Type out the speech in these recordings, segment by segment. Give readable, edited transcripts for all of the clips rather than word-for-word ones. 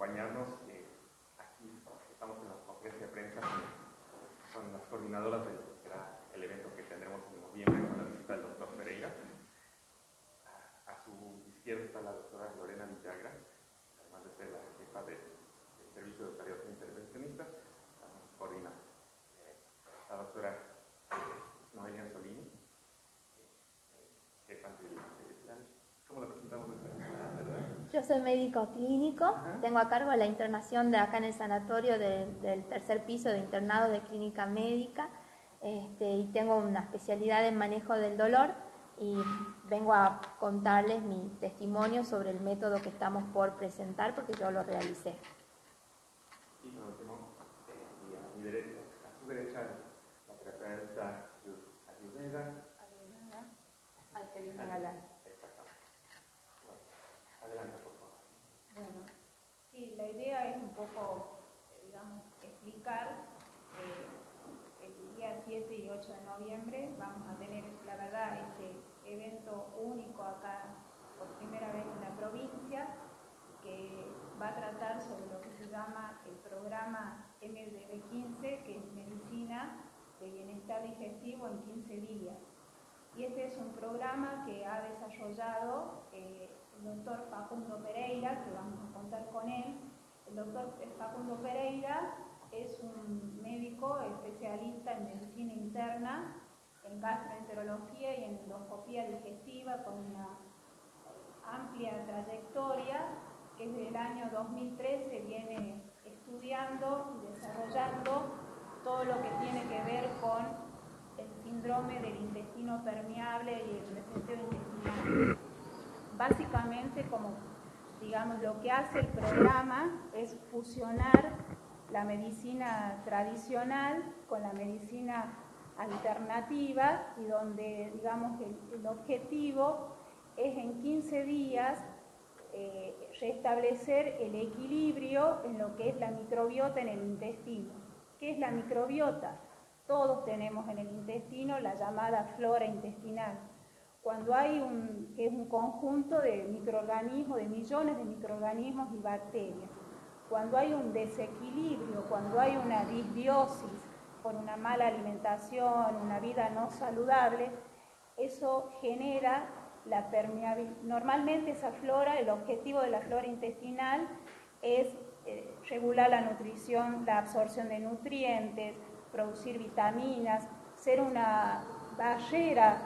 acompañarnos. Aquí estamos en la conferencia de prensa, son las coordinadoras del evento que tendremos en noviembre con la visita del doctor Pereira. A su izquierda está la doctora Lorena Villagra, además de ser la jefa del Servicio de Operación Intervencionista, coordina la doctora Noelia Solini, jefa del... ¿Cómo la presentamos? Yo soy médico clínico, tengo a cargo la internación de acá en el sanatorio del tercer piso de internado de clínica médica, y tengo una especialidad en manejo del dolor y vengo a contarles mi testimonio sobre el método que estamos por presentar porque yo lo realicé. Y por último, a mi derecha, a su derecha, la terapeuta Ayurveda. Angelina Galán. Adelante, por favor. Bueno, sí, la idea es un poco, digamos, explicar el día 7 y 8 de noviembre vamos a tener, la verdad, este evento único acá por primera vez en la provincia, que va a tratar sobre lo que se llama el programa MDB15, que es Medicina de Bienestar Digestivo en 15 días. Y este es un programa que ha desarrollado el doctor Facundo Pereira, que vamos a contar con él. El doctor Facundo Pereira es un médico especialista en medicina interna, en gastroenterología y en endoscopía digestiva, con una amplia trayectoria, que desde el año 2013 viene estudiando y desarrollando todo lo que tiene que ver con el síndrome del intestino permeable y el reseteo intestinal. Básicamente, como digamos, lo que hace el programa es fusionar la medicina tradicional con la medicina alternativa, y donde, digamos, el objetivo es en 15 días restablecer el equilibrio en lo que es la microbiota en el intestino. ¿Qué es la microbiota? Todos tenemos en el intestino la llamada flora intestinal. Cuando hay que es un conjunto de microorganismos, de millones de microorganismos y bacterias. Cuando hay un desequilibrio, cuando hay una disbiosis por una mala alimentación, una vida no saludable, eso genera la permeabilidad. Normalmente esa flora, el objetivo de la flora intestinal es regular la nutrición, la absorción de nutrientes, producir vitaminas, ser una barrera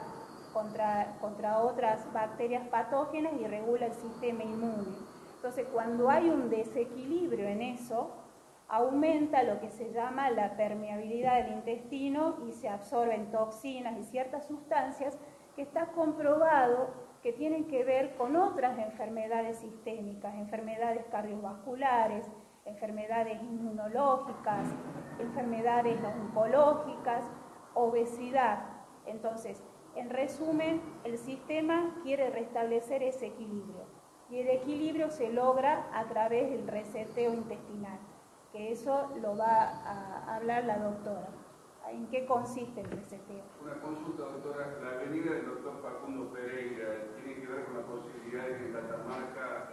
contra otras bacterias patógenas y regula el sistema inmune. Entonces, cuando hay un desequilibrio en eso, aumenta lo que se llama la permeabilidad del intestino y se absorben toxinas y ciertas sustancias que está comprobado que tienen que ver con otras enfermedades sistémicas, enfermedades cardiovasculares, enfermedades inmunológicas, enfermedades oncológicas, obesidad. Entonces, en resumen, el sistema quiere restablecer ese equilibrio, y el equilibrio se logra a través del reseteo intestinal, que eso lo va a hablar la doctora. ¿En qué consiste el reseteo? Una consulta, doctora. La venida del doctor Facundo Pereira tiene que ver con la posibilidad de que Catamarca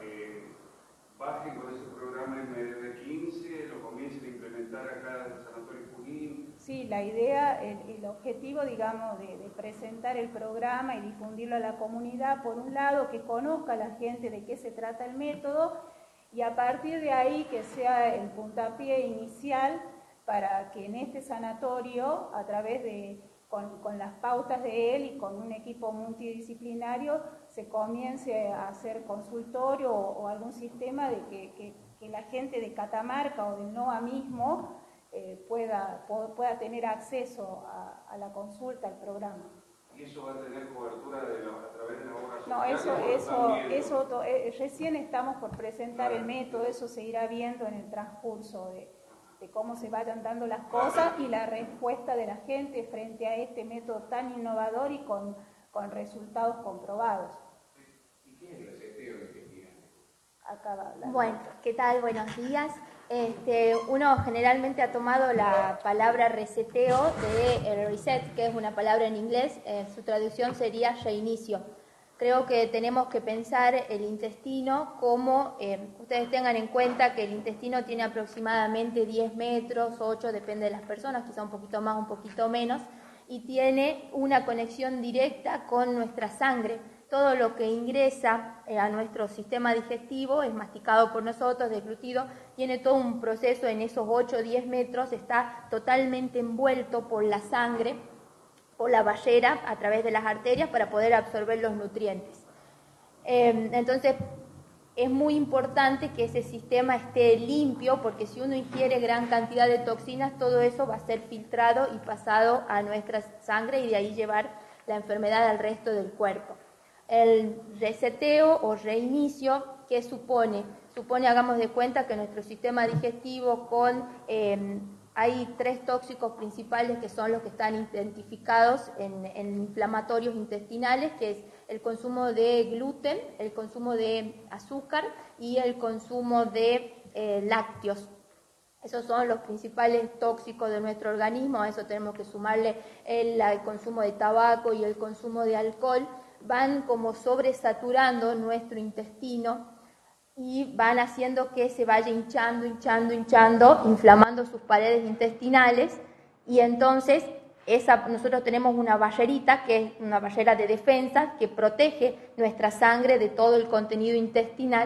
baje con ese programa MDB15, lo comiencen a implementar acá en el Sanatorio Junín. Sí, la idea, el objetivo, digamos, de presentar el programa y difundirlo a la comunidad, por un lado, que conozca a la gente de qué se trata el método, y a partir de ahí que sea el puntapié inicial para que en este sanatorio, a través de, con las pautas de él y con un equipo multidisciplinario, se comience a hacer consultorio o algún sistema de que la gente de Catamarca o del NOA mismo pueda tener acceso a la consulta, al programa. ¿Y eso va a tener cobertura a través de la obra social? No, eso recién estamos por presentar el método, eso se irá viendo en el transcurso de cómo se vayan dando las cosas y la respuesta de la gente frente a este método tan innovador y con resultados comprobados. ¿Y qué es el reseteo intestinal? Acaba la Bueno, ¿qué tal? Buenos días. Uno generalmente ha tomado la palabra reseteo de reset, que es una palabra en inglés, su traducción sería reinicio. Creo que tenemos que pensar el intestino como, ustedes tengan en cuenta que el intestino tiene aproximadamente 10 metros, 8, depende de las personas, quizá un poquito más, un poquito menos, y tiene una conexión directa con nuestra sangre. Todo lo que ingresa a nuestro sistema digestivo es masticado por nosotros, deglutido, tiene todo un proceso en esos 8 o 10 metros, está totalmente envuelto por la sangre, por la ballera, a través de las arterias, para poder absorber los nutrientes. Entonces, es muy importante que ese sistema esté limpio, porque si uno ingiere gran cantidad de toxinas, todo eso va a ser filtrado y pasado a nuestra sangre y de ahí llevar la enfermedad al resto del cuerpo. El reseteo o reinicio, ¿qué supone? Supone, hagamos de cuenta, que nuestro sistema digestivo hay 3 tóxicos principales que son los que están identificados en inflamatorios intestinales, que es el consumo de gluten, el consumo de azúcar y el consumo de lácteos. Esos son los principales tóxicos de nuestro organismo. A eso tenemos que sumarle el consumo de tabaco y el consumo de alcohol. Van como sobresaturando nuestro intestino y van haciendo que se vaya hinchando, inflamando sus paredes intestinales, y entonces nosotros tenemos una ballerita, que es una ballera de defensa, que protege nuestra sangre de todo el contenido intestinal.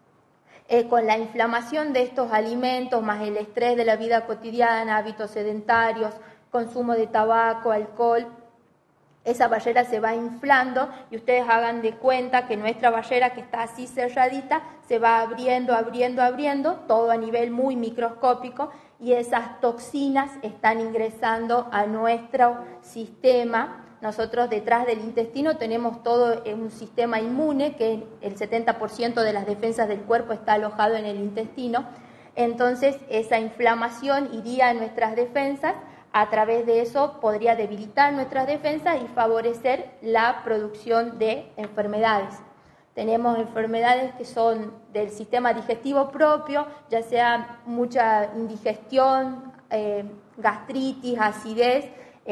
Con la inflamación de estos alimentos, más el estrés de la vida cotidiana, hábitos sedentarios, consumo de tabaco, alcohol, esa ballera se va inflando y ustedes hagan de cuenta que nuestra ballera, que está así cerradita, se va abriendo, todo a nivel muy microscópico, y esas toxinas están ingresando a nuestro sistema. Nosotros detrás del intestino tenemos todo un sistema inmune, que el 70% de las defensas del cuerpo está alojado en el intestino. Entonces esa inflamación iría a nuestras defensas. A través de eso podría debilitar nuestras defensas y favorecer la producción de enfermedades. Tenemos enfermedades que son del sistema digestivo propio, ya sea mucha indigestión, gastritis, acidez,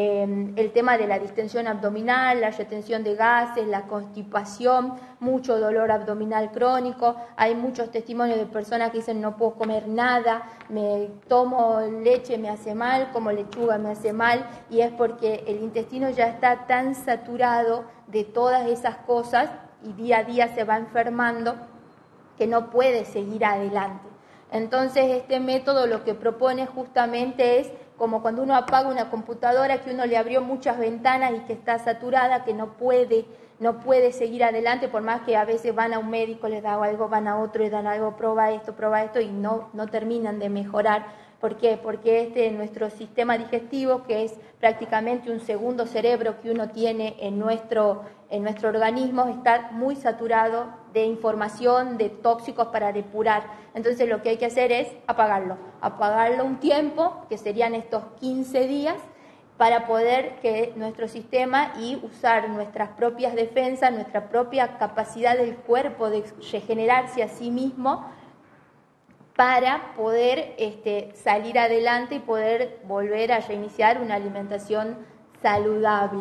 el tema de la distensión abdominal, la retención de gases, la constipación, mucho dolor abdominal crónico. Hay muchos testimonios de personas que dicen: no puedo comer nada, me tomo leche, me hace mal, como lechuga me hace mal, y es porque el intestino ya está tan saturado de todas esas cosas y día a día se va enfermando que no puede seguir adelante. Entonces este método lo que propone justamente es como cuando uno apaga una computadora, que uno le abrió muchas ventanas y que está saturada, que no puede seguir adelante, por más que a veces van a un médico, les da algo, van a otro, les dan algo, prueba esto, y no terminan de mejorar. ¿Por qué? Porque nuestro sistema digestivo, que es prácticamente un segundo cerebro que uno tiene en nuestro organismo, está muy saturado de información, de tóxicos para depurar. Entonces lo que hay que hacer es apagarlo un tiempo, que serían estos 15 días, para poder que nuestro sistema y usar nuestras propias defensas, nuestra propia capacidad del cuerpo de regenerarse a sí mismo, para poder salir adelante y poder volver a reiniciar una alimentación saludable.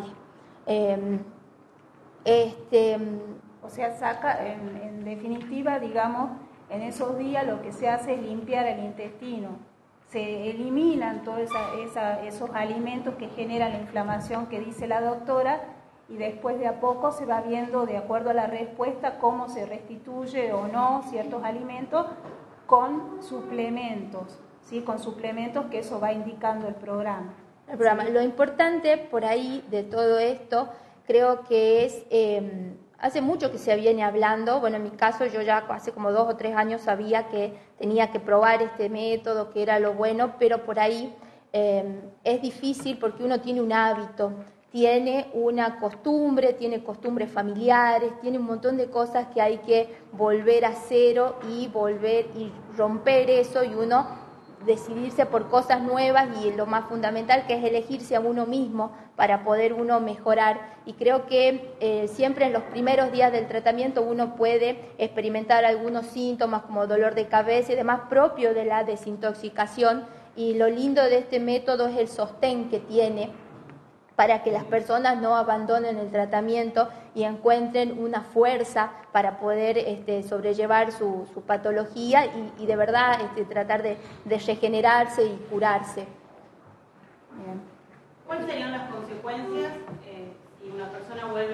O sea, en definitiva, digamos, en esos días lo que se hace es limpiar el intestino. Se eliminan todos esos alimentos que generan la inflamación que dice la doctora, y después de a poco se va viendo, de acuerdo a la respuesta, cómo se restituye o no ciertos alimentos con suplementos, ¿sí? Con suplementos, que eso va indicando el programa. ¿Sí? Lo importante por ahí de todo esto, creo que es, hace mucho que se viene hablando. Bueno, en mi caso yo ya hace como 2 o 3 años sabía que tenía que probar este método, que era lo bueno, pero por ahí es difícil porque uno tiene un hábito, tiene una costumbre, tiene costumbres familiares, tiene un montón de cosas que hay que volver a cero y romper eso, y uno decidirse por cosas nuevas, y lo más fundamental, que es elegirse a uno mismo para poder uno mejorar. Y creo que siempre en los primeros días del tratamiento uno puede experimentar algunos síntomas como dolor de cabeza y demás, propio de la desintoxicación, y lo lindo de este método es el sostén que tiene, para que las personas no abandonen el tratamiento y encuentren una fuerza para poder sobrellevar su patología y de verdad tratar de regenerarse y curarse. Bien. ¿Cuáles serían las consecuencias si una persona vuelve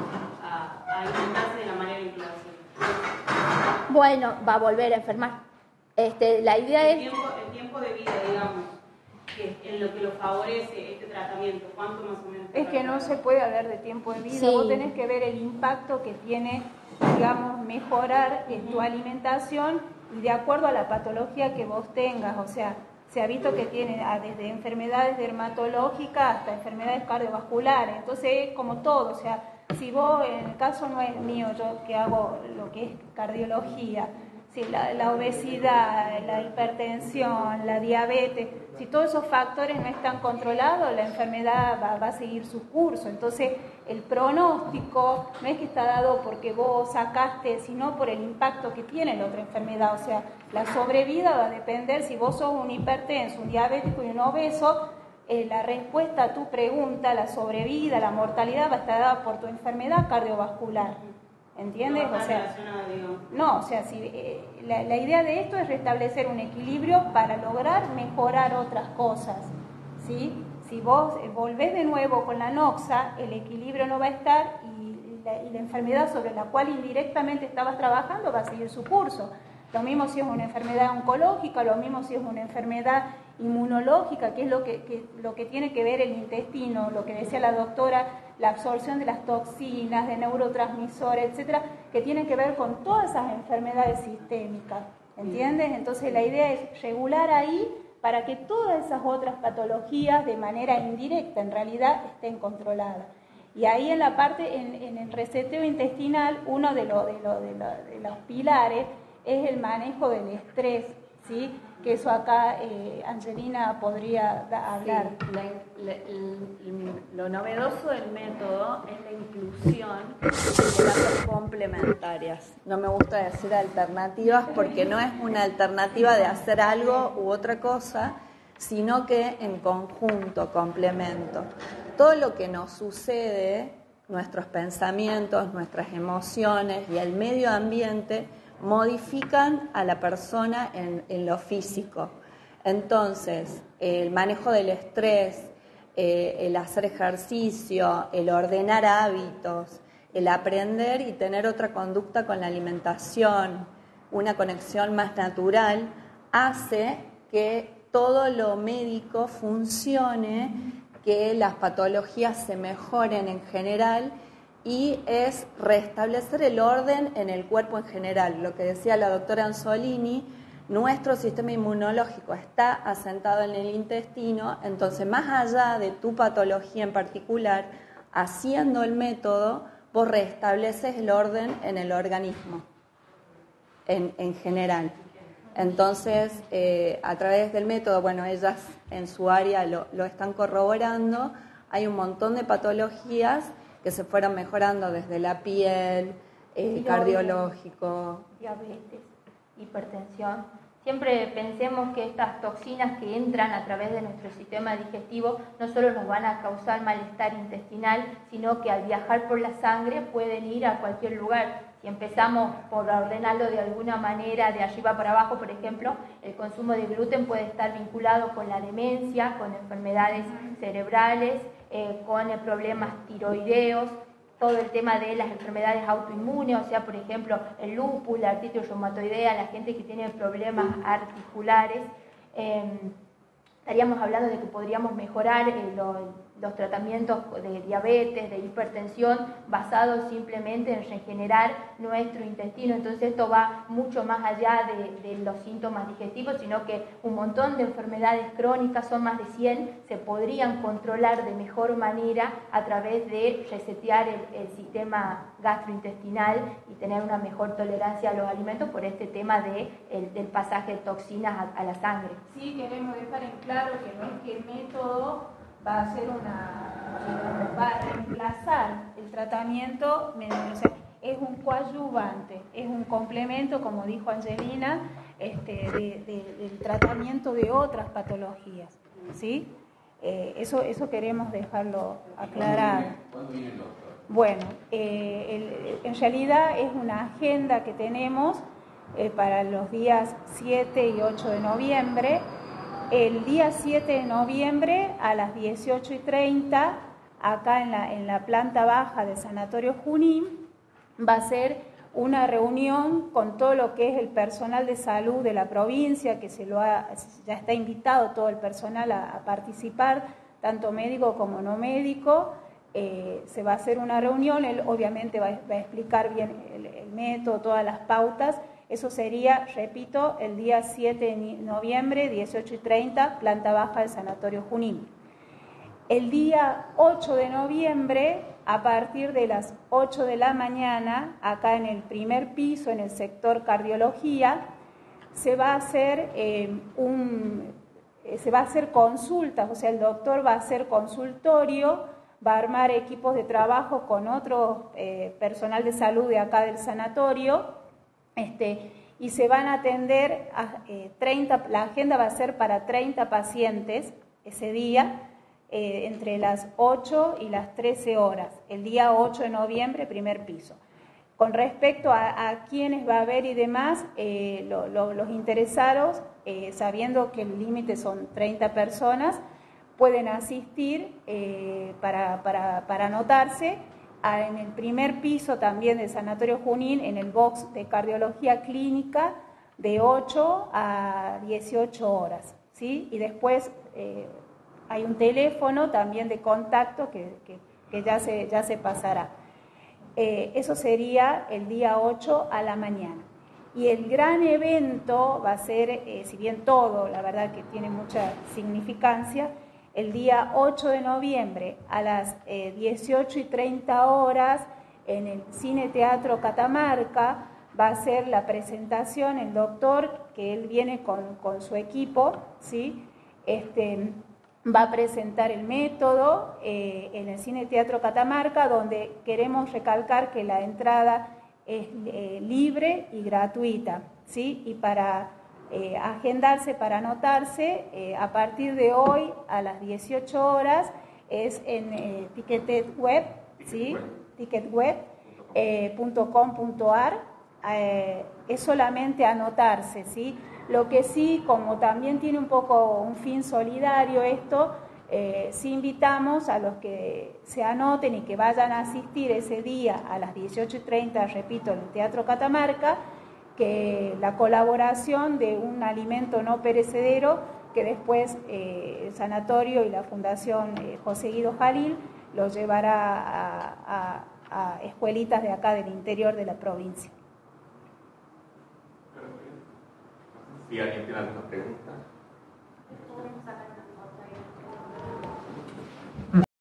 a alimentarse de la manera inclusiva? Bueno, va a volver a enfermar. La idea es... El tiempo de vida, digamos, que en lo que lo favorece este tratamiento, ¿cuánto más o menos? Es que no se puede hablar de tiempo de vida, Sí. Vos tenés que ver el impacto que tiene, digamos, mejorar tu alimentación y de acuerdo a la patología que vos tengas, o sea, se ha visto que tiene desde enfermedades dermatológicas hasta enfermedades cardiovasculares, entonces es como todo, o sea, si vos, en el caso no es mío, yo que hago lo que es cardiología, si la obesidad, la hipertensión, la diabetes, si todos esos factores no están controlados, la enfermedad va a seguir su curso. Entonces, el pronóstico no es que está dado porque vos sacaste, sino por el impacto que tiene la otra enfermedad. O sea, la sobrevida va a depender si vos sos un hipertenso, un diabético y un obeso, la respuesta a tu pregunta, la sobrevida, la mortalidad va a estar dada por tu enfermedad cardiovascular. ¿Entiendes? No, o sea, no, o sea, la idea de esto es restablecer un equilibrio para lograr mejorar otras cosas, ¿sí? Si vos volvés de nuevo con la noxa, el equilibrio no va a estar y la enfermedad sobre la cual indirectamente estabas trabajando va a seguir su curso. Lo mismo si es una enfermedad oncológica, lo mismo si es una enfermedad inmunológica, que es lo que tiene que ver el intestino, lo que decía la doctora, la absorción de las toxinas, de neurotransmisores, etcétera, que tiene que ver con todas esas enfermedades sistémicas, ¿entiendes? Entonces la idea es regular ahí para que todas esas otras patologías de manera indirecta en realidad estén controladas. Y ahí en la parte, en el reseteo intestinal, uno de los pilares es el manejo del estrés, ¿sí? Que eso acá Angelina podría hablar. Sí, lo novedoso del método es la inclusión de terapias complementarias. No me gusta decir alternativas porque no es una alternativa de hacer algo u otra cosa, sino que en conjunto, complemento. Todo lo que nos sucede, nuestros pensamientos, nuestras emociones y el medio ambiente modifican a la persona en lo físico. Entonces, el manejo del estrés, el hacer ejercicio, el ordenar hábitos, el aprender y tener otra conducta con la alimentación, una conexión más natural, hace que todo lo médico funcione, que las patologías se mejoren en general y es restablecer el orden en el cuerpo en general. Lo que decía la doctora Anzolini, nuestro sistema inmunológico está asentado en el intestino, entonces más allá de tu patología en particular, haciendo el método, vos restableces el orden en el organismo, en general. Entonces, a través del método, bueno, ellas en su área lo están corroborando, hay un montón de patologías que se fueron mejorando desde la piel, cardiológico. Diabetes, hipertensión. Siempre pensemos que estas toxinas que entran a través de nuestro sistema digestivo no solo nos van a causar malestar intestinal, sino que al viajar por la sangre pueden ir a cualquier lugar. Si empezamos por ordenarlo de alguna manera, de arriba para abajo, por ejemplo, el consumo de gluten puede estar vinculado con la demencia, con enfermedades cerebrales, con problemas tiroideos, todo el tema de las enfermedades autoinmunes, o sea, por ejemplo, el lupus, la artritis reumatoidea, la gente que tiene problemas articulares. Estaríamos hablando de que podríamos mejorar los tratamientos de diabetes, de hipertensión, basados simplemente en regenerar nuestro intestino. Entonces esto va mucho más allá de los síntomas digestivos, sino que un montón de enfermedades crónicas, son más de 100, se podrían controlar de mejor manera a través de resetear el sistema gastrointestinal y tener una mejor tolerancia a los alimentos por este tema del pasaje de toxinas a la sangre. Sí, queremos dejar en claro que no es que el método va a ser va a reemplazar el tratamiento, o sea, es un coadyuvante, es un complemento, como dijo Angelina, del tratamiento de otras patologías, ¿sí? Eso queremos dejarlo aclarado. ¿Cuándo viene el doctor? Bueno, en realidad es una agenda que tenemos para los días 7 y 8 de noviembre. El día 7 de noviembre a las 18:30, acá en la planta baja del Sanatorio Junín, va a ser una reunión con todo lo que es el personal de salud de la provincia, que ya está invitado todo el personal a participar, tanto médico como no médico. Se va a hacer una reunión, él obviamente va a explicar bien el método, todas las pautas. Eso sería, repito, el día 7 de noviembre, 18:30, planta baja del Sanatorio Junín. El día 8 de noviembre, a partir de las 8 de la mañana, acá en el primer piso, en el sector cardiología, se va a hacer consultas, o sea, el doctor va a hacer consultorio, va a armar equipos de trabajo con otro personal de salud de acá del sanatorio, y se van a atender a 30, la agenda va a ser para 30 pacientes ese día, entre las 8 y las 13 horas, el día 8 de noviembre, primer piso. Con respecto a quiénes va a haber y demás, los interesados, sabiendo que el límite son 30 personas, pueden asistir para anotarse en el primer piso también del Sanatorio Junín, en el box de cardiología clínica, de 8 a 18 horas, ¿sí? Y después hay un teléfono también de contacto que ya se pasará. Eso sería el día 8 a la mañana. Y el gran evento va a ser, si bien todo, la verdad que tiene mucha significancia, el día 8 de noviembre a las 18:30 horas en el Cine Teatro Catamarca va a ser la presentación, el doctor, que él viene con su equipo, ¿sí? Va a presentar el método en el Cine Teatro Catamarca, donde queremos recalcar que la entrada es libre y gratuita, ¿sí? Y para agendarse, para anotarse, a partir de hoy a las 18 horas es en Ticketweb, ¿sí? Ticketweb.com.ar, es solamente anotarse, ¿sí? Lo que sí, como también tiene un poco un fin solidario esto, sí invitamos a los que se anoten y que vayan a asistir ese día a las 18:30, repito, en el Teatro Catamarca, que la colaboración de un alimento no perecedero que después el sanatorio y la Fundación José Guido Jalil lo llevará a escuelitas de acá del interior de la provincia. Si alguien tiene alguna pregunta.